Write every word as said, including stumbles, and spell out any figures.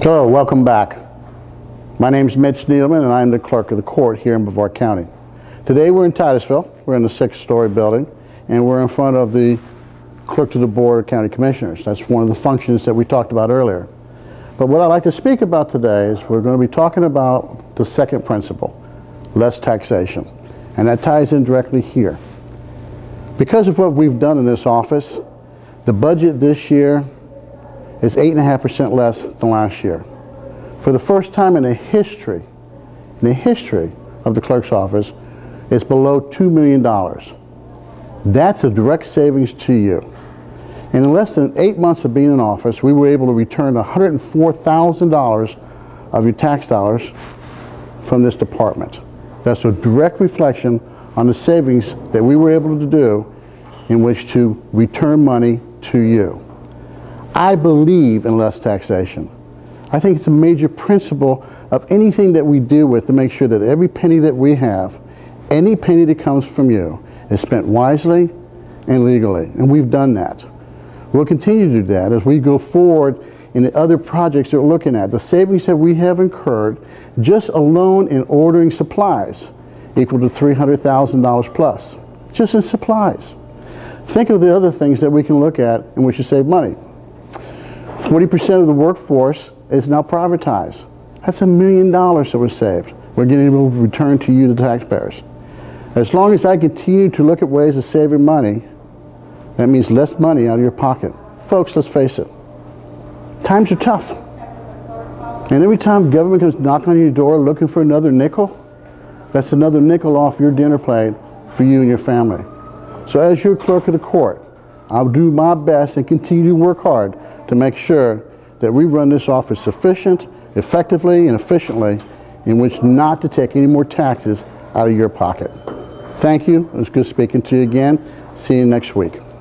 Hello, welcome back. My name is Mitch Needleman and I'm the clerk of the court here in Brevard County. Today we're in Titusville. We're in the sixth story building and we're in front of the clerk to the board of county commissioners. That's one of the functions that we talked about earlier. But what I'd like to speak about today is we're going to be talking about the second principle, less taxation. And that ties in directly here. Because of what we've done in this office, the budget this year is eight point five percent less than last year. For the first time in the history, in the history of the clerk's office, it's below two million dollars. That's a direct savings to you. And in less than eight months of being in office, we were able to return one hundred four thousand dollars of your tax dollars from this department. That's a direct reflection on the savings that we were able to do in which to return money to you. I believe in less taxation. I think it's a major principle of anything that we deal with to make sure that every penny that we have, any penny that comes from you, is spent wisely and legally. And we've done that. We'll continue to do that as we go forward in the other projects that we're looking at. The savings that we have incurred just alone in ordering supplies equal to three hundred thousand dollars plus, just in supplies. Think of the other things that we can look at in which to save money. forty percent of the workforce is now privatized. That's a million dollars that was saved. We're getting able to return to you, the taxpayers. As long as I continue to look at ways of saving money, that means less money out of your pocket. Folks, let's face it. Times are tough. And every time government comes knocking on your door looking for another nickel, that's another nickel off your dinner plate for you and your family. So as your clerk of the court, I'll do my best and continue to work hard to make sure that we run this office sufficient, effectively, and efficiently in which not to take any more taxes out of your pocket. Thank you. It was good speaking to you again. See you next week.